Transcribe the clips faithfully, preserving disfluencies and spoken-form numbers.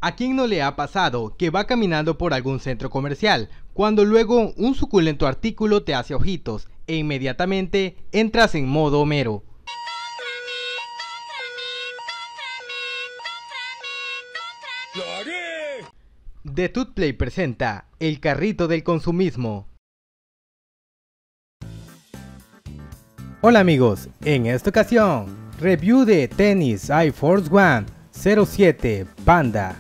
¿A quién no le ha pasado que va caminando por algún centro comercial, cuando luego un suculento artículo te hace ojitos e inmediatamente entras en modo Homero? The Tutplay presenta el carrito del consumismo. Hola amigos, en esta ocasión, review de tenis Air Force One cero siete Panda.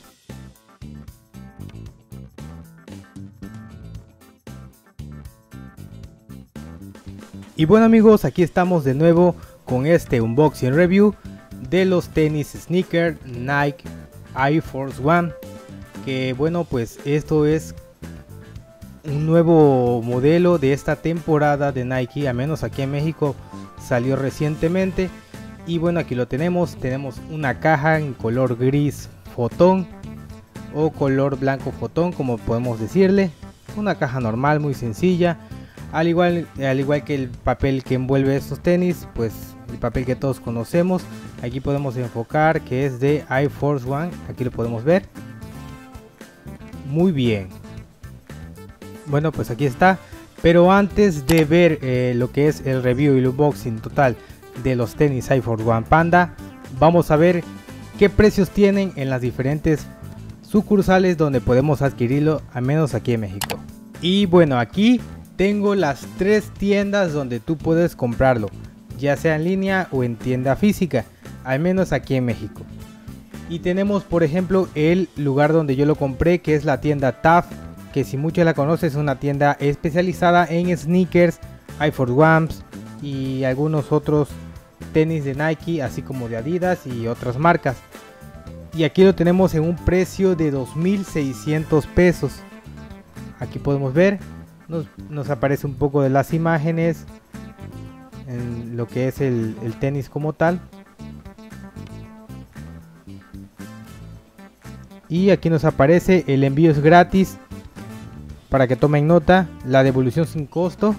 Y bueno amigos, aquí estamos de nuevo con este unboxing review de los tenis sneaker Nike Air Force One, que bueno, pues esto es un nuevo modelo de esta temporada de Nike, al menos aquí en México salió recientemente. Y bueno, aquí lo tenemos, tenemos una caja en color gris fotón o color blanco fotón, como podemos decirle, una caja normal muy sencilla. Al igual, al igual que el papel que envuelve estos tenis, pues el papel que todos conocemos. Aquí podemos enfocar que es de Air Force One, aquí lo podemos ver. Muy bien. Bueno, pues aquí está. Pero antes de ver eh, lo que es el review y el unboxing total de los tenis Air Force One Panda, vamos a ver qué precios tienen en las diferentes sucursales donde podemos adquirirlo, al menos aquí en México. Y bueno, aquí tengo las tres tiendas donde tú puedes comprarlo, ya sea en línea o en tienda física, al menos aquí en México. Y tenemos por ejemplo el lugar donde yo lo compré, que es la tienda T A F, que si muchos la conocen es una tienda especializada en sneakers, Air Force Ones y algunos otros tenis de Nike, así como de Adidas y otras marcas. Y aquí lo tenemos en un precio de dos mil seiscientos pesos. Aquí podemos ver. Nos, nos aparece un poco de las imágenes en lo que es el, el tenis como tal. Y aquí nos aparece el envío es gratis, para que tomen nota, la devolución sin costo.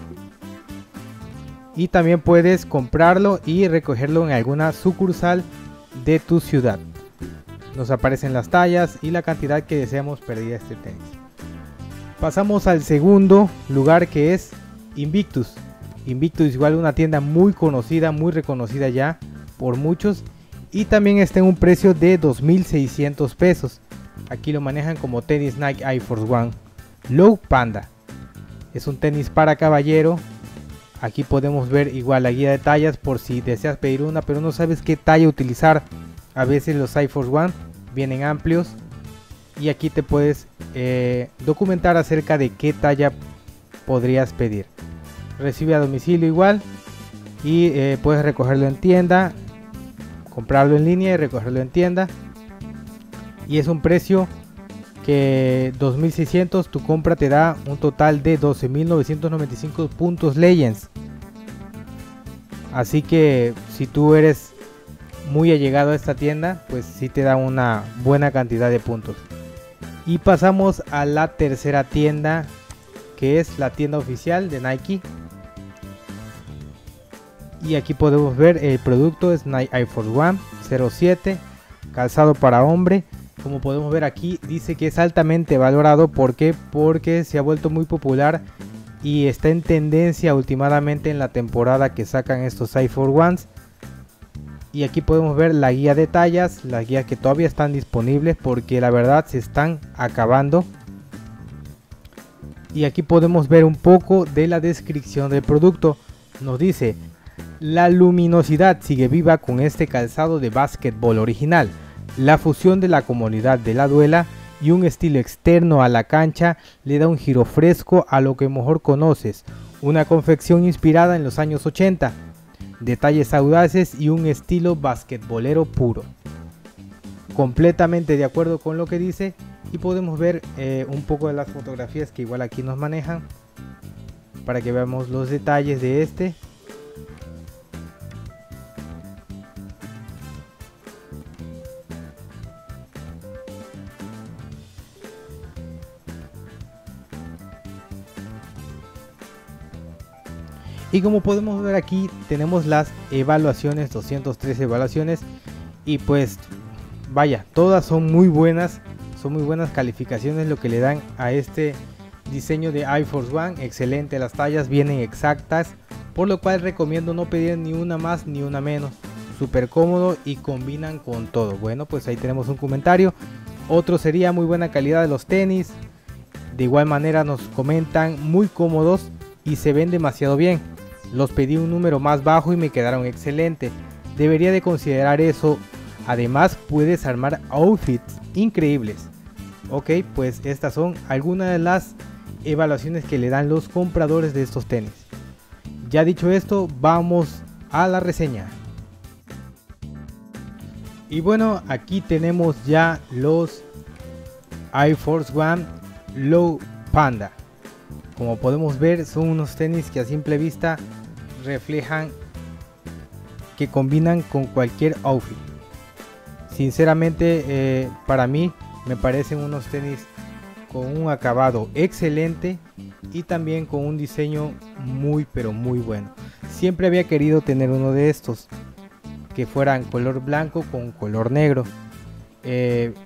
Y también puedes comprarlo y recogerlo en alguna sucursal de tu ciudad. Nos aparecen las tallas y la cantidad que deseamos pedir este tenis. Pasamos al segundo lugar, que es Invictus. Invictus igual una tienda muy conocida, muy reconocida ya por muchos. Y también está en un precio de dos mil seiscientos pesos. Aquí lo manejan como tenis Nike Air Force One Low Panda. Es un tenis para caballero. Aquí podemos ver igual la guía de tallas por si deseas pedir una pero no sabes qué talla utilizar. A veces los Air Force One vienen amplios. Y aquí te puedes eh, documentar acerca de qué talla podrías pedir. Recibe a domicilio igual. Y eh, puedes recogerlo en tienda, comprarlo en línea y recogerlo en tienda. Y es un precio que dos mil seiscientos, tu compra te da un total de doce mil novecientos noventa y cinco puntos Legends. Así que si tú eres muy allegado a esta tienda, pues sí te da una buena cantidad de puntos. Y pasamos a la tercera tienda, que es la tienda oficial de Nike. Y aquí podemos ver el producto, es Nike Air Force One cero siete, calzado para hombre. Como podemos ver aquí dice que es altamente valorado. ¿Por qué? Porque se ha vuelto muy popular y está en tendencia últimamente en la temporada que sacan estos Air Force Ones. Y aquí podemos ver la guía de tallas, las guías que todavía están disponibles porque la verdad se están acabando. Y aquí podemos ver un poco de la descripción del producto. Nos dice: la luminosidad sigue viva con este calzado de básquetbol original. La fusión de la comodidad de la duela y un estilo externo a la cancha le da un giro fresco a lo que mejor conoces. Una confección inspirada en los años ochenta. Detalles audaces y un estilo basquetbolero puro. Completamente de acuerdo con lo que dice. Y podemos ver eh, un poco de las fotografías que igual aquí nos manejan, para que veamos los detalles de este. Y como podemos ver aquí tenemos las evaluaciones, doscientas tres evaluaciones, y pues vaya, todas son muy buenas, son muy buenas calificaciones lo que le dan a este diseño de Air Force One. Excelente, las tallas vienen exactas, por lo cual recomiendo no pedir ni una más ni una menos. Súper cómodo y combinan con todo. Bueno, pues ahí tenemos un comentario. Otro sería muy buena calidad de los tenis. De igual manera nos comentan muy cómodos y se ven demasiado bien. Los pedí un número más bajo y me quedaron excelente. Debería de considerar eso. Además puedes armar outfits increíbles. Ok, pues estas son algunas de las evaluaciones que le dan los compradores de estos tenis. Ya dicho esto, vamos a la reseña. Y bueno, aquí tenemos ya los Air Force One Low Panda. Como podemos ver, son unos tenis que a simple vista reflejan que combinan con cualquier outfit. Sinceramente, eh, para mí me parecen unos tenis con un acabado excelente y también con un diseño muy pero muy bueno. Siempre había querido tener uno de estos que fueran color blanco con color negro, eh,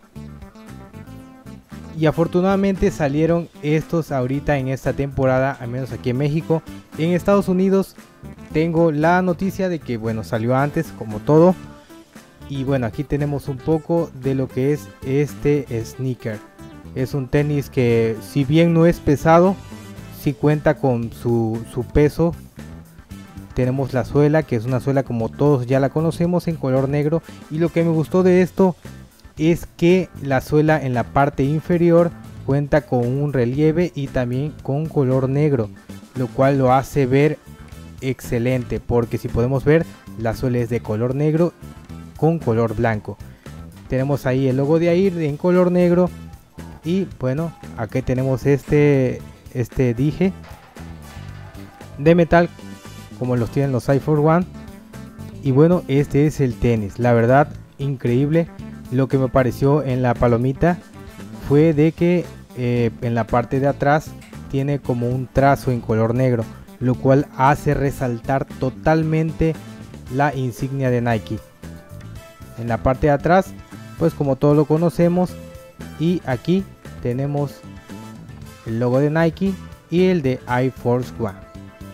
y afortunadamente salieron estos ahorita en esta temporada, al menos aquí en México. En Estados Unidos tengo la noticia de que bueno, salió antes como todo. Y bueno, aquí tenemos un poco de lo que es este sneaker. Es un tenis que, si bien no es pesado, sí cuenta con su, su peso. Tenemos la suela, que es una suela como todos ya la conocemos, en color negro. Y lo que me gustó de esto es que la suela en la parte inferior cuenta con un relieve y también con color negro, lo cual lo hace ver excelente, porque si podemos ver, la suela es de color negro con color blanco. Tenemos ahí el logo de Air en color negro. Y bueno, aquí tenemos este, este dije de metal, como los tienen los Air Force One. Y bueno, este es el tenis, la verdad increíble. Lo que me pareció en la palomita fue de que eh, en la parte de atrás tiene como un trazo en color negro, lo cual hace resaltar totalmente la insignia de Nike. En la parte de atrás, pues como todos lo conocemos, y aquí tenemos el logo de Nike y el de Air Force One.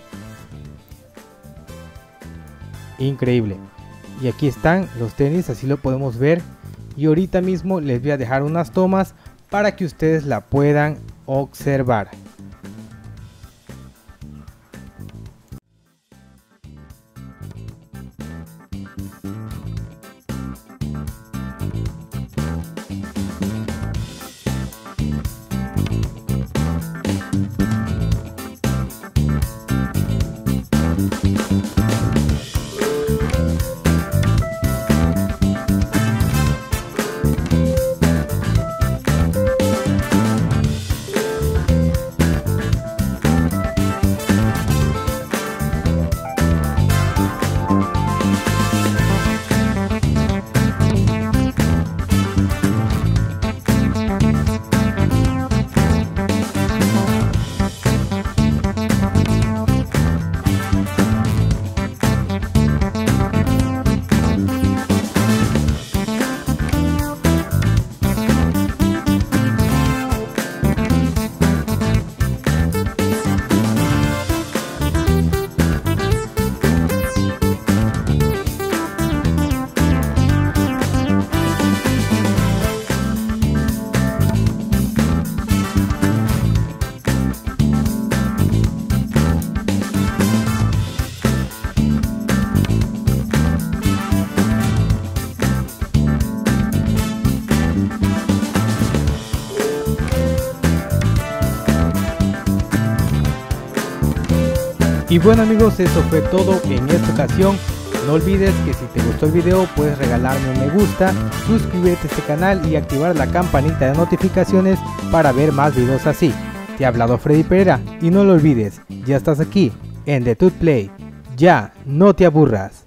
Increíble. Y aquí están los tenis, así lo podemos ver. Y ahorita mismo les voy a dejar unas tomas para que ustedes la puedan observar. Y bueno amigos, eso fue todo en esta ocasión. No olvides que si te gustó el video puedes regalarme un me gusta, suscribirte a este canal y activar la campanita de notificaciones para ver más videos así. Te ha hablado Freddy Pereira y no lo olvides, ya estás aquí en The Tut Play. Ya no te aburras.